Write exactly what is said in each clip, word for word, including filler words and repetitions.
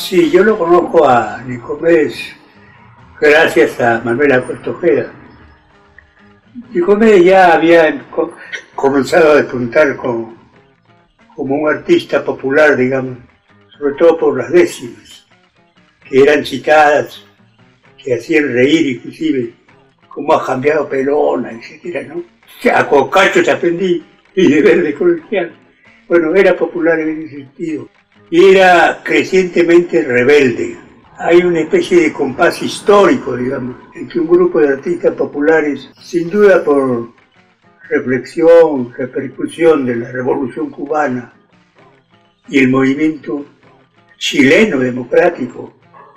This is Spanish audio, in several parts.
Sí, yo lo conozco a Nicomedes gracias a Manuel Acosta Ojeda. Nicomedes ya había comenzado a despuntar con, como un artista popular, digamos, sobre todo por las décimas, que eran citadas, que hacían reír inclusive, cómo ha cambiado Pelona, etcétera, ¿no? A Cocacho te aprendí, y de verde colegial. Bueno, era popular en ese sentido. Y era crecientemente rebelde. Hay una especie de compás histórico, digamos, en que un grupo de artistas populares, sin duda por reflexión, repercusión de la Revolución Cubana y el movimiento chileno democrático,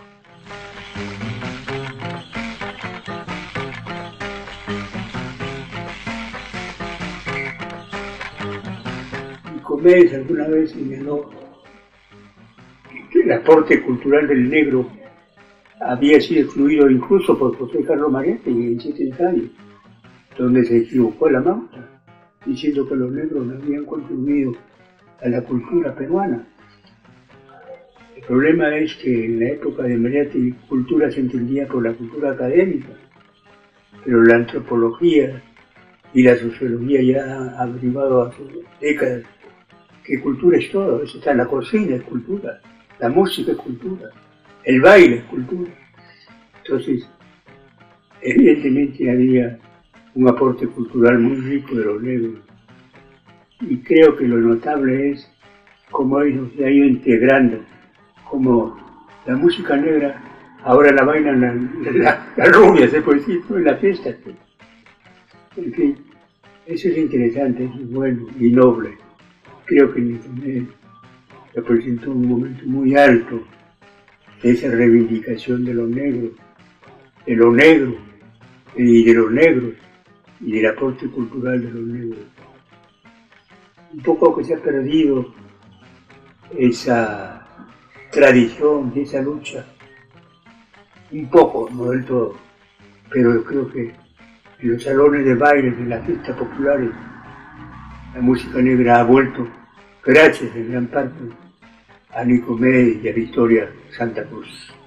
Nicomedes alguna vez señaló que el aporte cultural del negro había sido excluido incluso por José Carlos Mariátegui en Siete ensayos, donde se equivocó la mauta, diciendo que los negros no habían contribuido a la cultura peruana. El problema es que en la época de Mariátegui cultura se entendía por la cultura académica, pero la antropología y la sociología ya han averiguado hace décadas que cultura es todo. Eso está en la cocina, es cultura, la música es cultura, el baile es cultura. Entonces, evidentemente había un aporte cultural muy rico de los negros, y creo que lo notable es cómo ellos se han ido integrando, como la música negra ahora la bailan la, la, la rubia, se puede decir, en la fiesta. En fin, eso es interesante, eso es bueno y noble. Creo que Nicomedes representó un momento muy alto de esa reivindicación de los negros, de lo negro y de los negros y del aporte cultural de los negros. Un poco que se ha perdido esa tradición, esa lucha, un poco, no del todo, pero yo creo que en los salones de baile, en las fiestas populares, la música negra ha vuelto, gracias en gran parte a Nicomedes y a Victoria Santa Cruz.